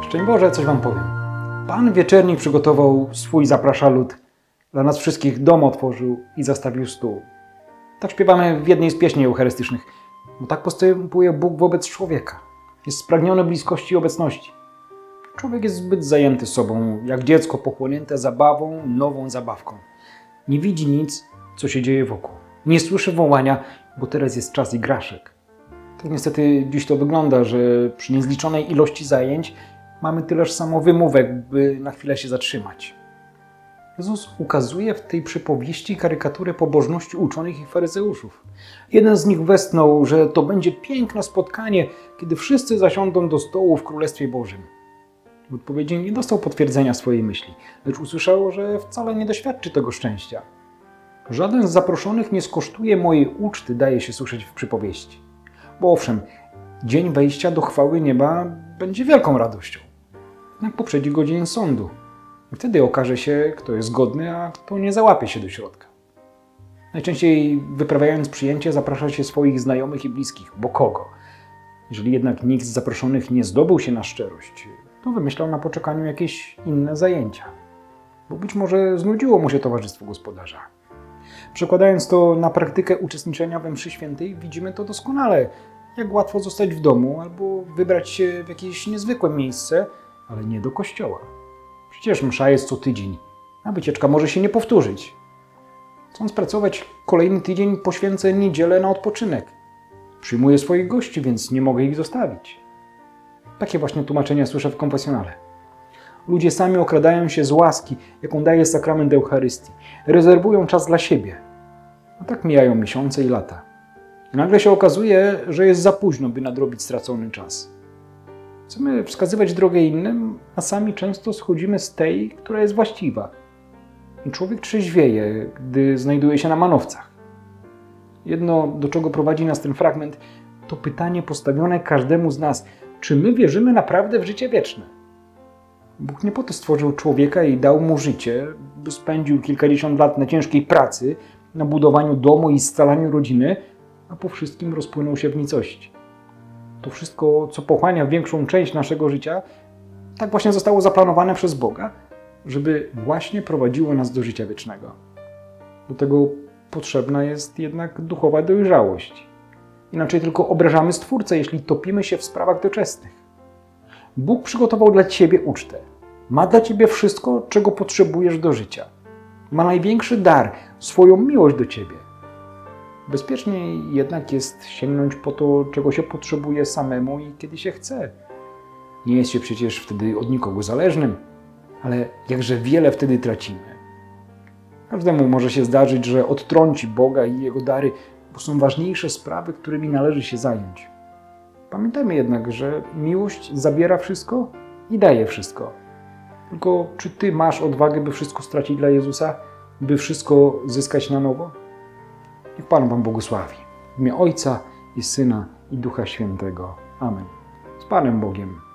Szczęść Boże, coś wam powiem. Pan wieczernik przygotował swój zaprasza lud. Dla nas wszystkich dom otworzył i zastawił stół. Tak śpiewamy w jednej z pieśni eucharystycznych. Bo tak postępuje Bóg wobec człowieka. Jest spragniony bliskości i obecności. Człowiek jest zbyt zajęty sobą, jak dziecko pochłonięte zabawą, nową zabawką. Nie widzi nic, co się dzieje wokół. Nie słyszy wołania, bo teraz jest czas igraszek. Tak niestety dziś to wygląda, że przy niezliczonej ilości zajęć mamy tyleż samo wymówek, by na chwilę się zatrzymać. Jezus ukazuje w tej przypowieści karykaturę pobożności uczonych i faryzeuszów. Jeden z nich westchnął, że to będzie piękne spotkanie, kiedy wszyscy zasiądą do stołu w Królestwie Bożym. W odpowiedzi nie dostał potwierdzenia swojej myśli, lecz usłyszał, że wcale nie doświadczy tego szczęścia. Żaden z zaproszonych nie skosztuje mojej uczty, daje się słyszeć w przypowieści. Bo owszem, dzień wejścia do chwały nieba będzie wielką radością. Jednak poprzedzi go dzień sądu. I wtedy okaże się, kto jest godny, a kto nie załapie się do środka. Najczęściej wyprawiając przyjęcie zaprasza się swoich znajomych i bliskich, bo kogo? Jeżeli jednak nikt z zaproszonych nie zdobył się na szczerość, to wymyślał na poczekaniu jakieś inne zajęcia. Bo być może znudziło mu się towarzystwo gospodarza. Przekładając to na praktykę uczestniczenia we mszy świętej, widzimy to doskonale. Jak łatwo zostać w domu albo wybrać się w jakieś niezwykłe miejsce, ale nie do kościoła. Przecież msza jest co tydzień, a wycieczka może się nie powtórzyć. Chcąc pracować kolejny tydzień, poświęcę niedzielę na odpoczynek. Przyjmuję swoich gości, więc nie mogę ich zostawić. Takie właśnie tłumaczenia słyszę w konfesjonale. Ludzie sami okradają się z łaski, jaką daje sakrament Eucharystii. Rezerwują czas dla siebie. A tak mijają miesiące i lata. I nagle się okazuje, że jest za późno, by nadrobić stracony czas. Chcemy wskazywać drogę innym, a sami często schodzimy z tej, która jest właściwa. I człowiek trzeźwieje, gdy znajduje się na manowcach. Jedno, do czego prowadzi nas ten fragment, to pytanie postawione każdemu z nas. Czy my wierzymy naprawdę w życie wieczne? Bóg nie po to stworzył człowieka i dał mu życie, by spędził kilkadziesiąt lat na ciężkiej pracy, na budowaniu domu i scalaniu rodziny, a po wszystkim rozpłynął się w nicości. To wszystko, co pochłania większą część naszego życia, tak właśnie zostało zaplanowane przez Boga, żeby właśnie prowadziło nas do życia wiecznego. Do tego potrzebna jest jednak duchowa dojrzałość. Inaczej tylko obrażamy Stwórcę, jeśli topimy się w sprawach doczesnych. Bóg przygotował dla Ciebie ucztę. Ma dla Ciebie wszystko, czego potrzebujesz do życia. Ma największy dar, swoją miłość do Ciebie. Bezpieczniej jednak jest sięgnąć po to, czego się potrzebuje samemu i kiedy się chce. Nie jest się przecież wtedy od nikogo zależnym, ale jakże wiele wtedy tracimy. Każdemu może się zdarzyć, że odtrąci Boga i Jego dary, bo są ważniejsze sprawy, którymi należy się zająć. Pamiętajmy jednak, że miłość zabiera wszystko i daje wszystko. Tylko czy Ty masz odwagę, by wszystko stracić dla Jezusa, by wszystko zyskać na nowo? Niech Pan Wam błogosławi. W imię Ojca i Syna i Ducha Świętego. Amen. Z Panem Bogiem.